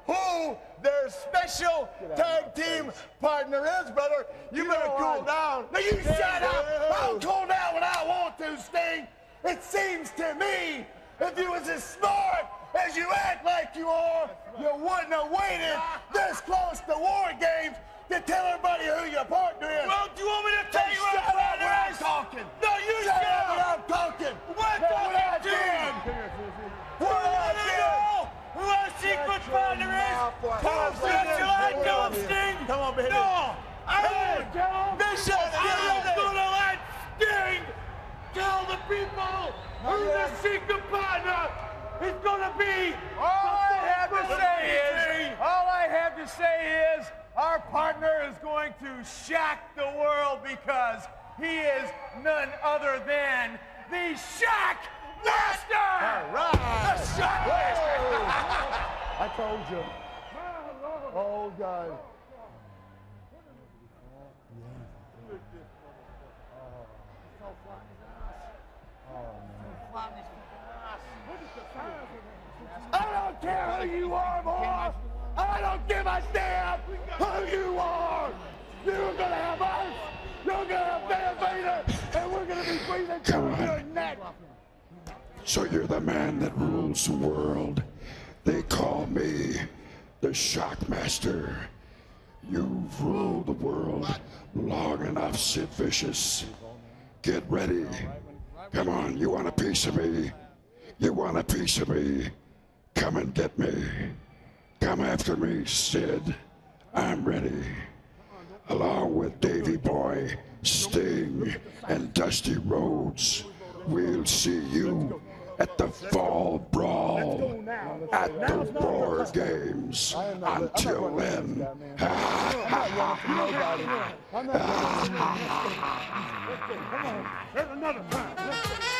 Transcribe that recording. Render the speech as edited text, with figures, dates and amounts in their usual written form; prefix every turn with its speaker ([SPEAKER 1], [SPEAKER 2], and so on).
[SPEAKER 1] who their special tag team partner is, brother. You better cool down.
[SPEAKER 2] Now you shut up! I'll cool down when I want to, Sting. It seems to me, if you was as smart as you act like you are, you wouldn't have waited this close to War Games to tell everybody who your partner is.
[SPEAKER 1] Well, do you want me to tell you
[SPEAKER 2] Shut up when I'm
[SPEAKER 1] what
[SPEAKER 2] talking.
[SPEAKER 1] No, you
[SPEAKER 2] Shut up when I'm talking.
[SPEAKER 1] What
[SPEAKER 2] Know what I
[SPEAKER 1] talking
[SPEAKER 2] did?
[SPEAKER 1] to?
[SPEAKER 2] What I did?
[SPEAKER 1] Who our secret partner is?
[SPEAKER 2] Come on,
[SPEAKER 1] Shall I tell him, Sting?
[SPEAKER 2] Come on, baby.
[SPEAKER 1] No! I won't tell him!
[SPEAKER 2] Bishop,
[SPEAKER 1] I'm gonna let Sting tell the people who the secret partner is gonna be!
[SPEAKER 3] All I have to say is, our partner is going to shock the world because he is none other than the Shockmaster!
[SPEAKER 2] All right.
[SPEAKER 3] The Shockmaster!
[SPEAKER 2] I told you. Oh, God. I don't care who you are, boy. I don't give a damn who you are. You're gonna have us. You're gonna have Van Vader, and we're gonna be breathing through your neck.
[SPEAKER 4] So you're the man that rules the world. They call me the Shockmaster. You've ruled the world long enough, Sid Vicious. Get ready. Come on, you want a piece of me? You want a piece of me? Come and get me. Come after me, Sid. I'm ready. Along with Davy Boy, Sting, and Dusty Rhodes, we'll see you at the Fall Brawl at the War Games. Until then,
[SPEAKER 2] There's another time.